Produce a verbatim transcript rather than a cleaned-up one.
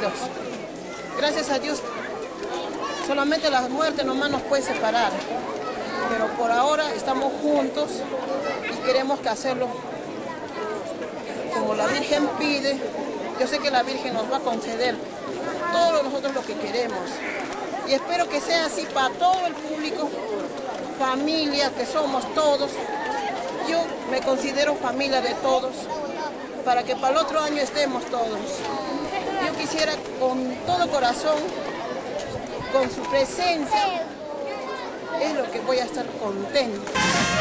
Dios. Gracias a Dios, solamente la muerte nomás nos puede separar. Pero por ahora estamos juntos y queremos que hacerlo como la Virgen pide. Yo sé que la Virgen nos va a conceder todos nosotros lo que queremos. Y espero que sea así para todo el público, familia que somos todos. Yo me considero familia de todos, para que para el otro año estemos todos. Yo quisiera con todo corazón, con su presencia, es lo que voy a estar contenta.